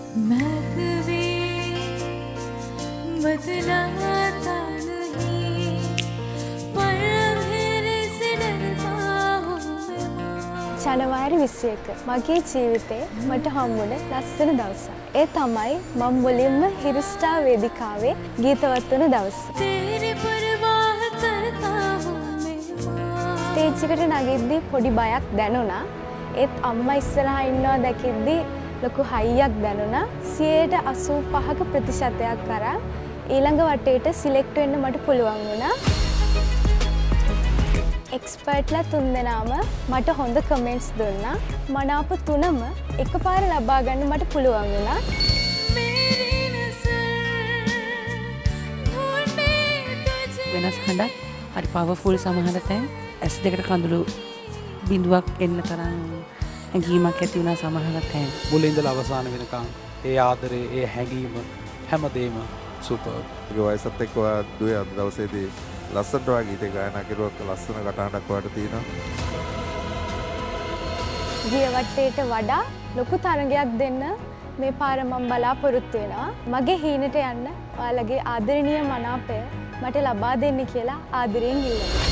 महकवे बदलाता नहीं पर अंधेरे से डरता हूँ मैं। ජනවාරි 21 මගේ ජීවිතේ මට හම්බුන ලස්සන දවසක්. ඒ තමයි මම මුලින්ම හිරුස්ටා වේදිකාවේ ගීතවත් වුණ දවස. तेरी परवाह करता हूँ मैं। ස්ටේජ් එකට නගිද්දී පොඩි බයක් දැනුණා. ඒත් අම්මා ඉස්සරහා ඉන්නවා දැකිද්දී ලොකු හයියක් දැනුණා. 85%ක ප්‍රතිශතයක් කරා ඊළඟ වටේට සිලෙක්ට් වෙන්න මට පුළුවන් වුණා. එක්ස්පර්ට්ලා තුන්දෙනාම මට හොඳ කමෙන්ට්ස් දුන්නා. මනාප තුනම එකපාර ලබා ගන්න මට පුළුවන් වුණා. වෙනස් හඬක් හරි පවර්ෆුල් සමහර තැන් ඇස් දෙකට කඳුළු බිඳුවක් එන්න තරම් හැඟීමක් ඇති වුණා සමහර තැන්. මුලින් ඉඳලා අවසාන වෙනකන් ඒ ආදරේ ඒ හැඟීම හැමදේම සුපර්. ඒ වයසත් එක්ක ඔයා දුවේ අද දවසේදී ලස්සනට ඔයා ගීතේ ගායනා කරුවා ලස්සන කටහඬක් ඔයාට තියෙනවා. ගිය වටේට වඩා ලොකු තරගයක් දෙන්න මේ පාර මම බලාපොරොත්තු වෙනවා. මගේ හීනට යන්න ඔයාලගේ ආදරණීය මනාපය මට ලබා දෙන්න කියලා ආදරයෙන් ඉල්ලනවා.